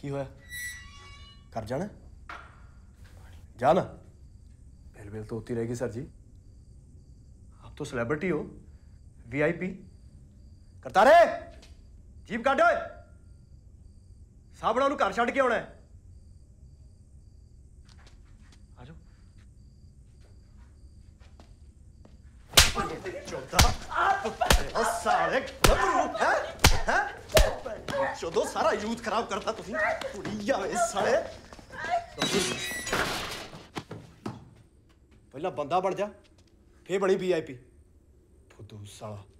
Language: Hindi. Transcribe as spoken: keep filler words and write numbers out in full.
की होया? घर जाना? जा ना। बेल बेल तो होती रहेगी सर जी। आप तो सेलिब्रिटी हो, वीआईपी। करतारे जीप काट ओए, साहब घर छड़ के आना है। आ जाओ। साले चौदो सारा यूथ खराब करता तुसी। साले पहला बंदा बन जा, फिर बड़ी वीआईपी। फुद्दू साला।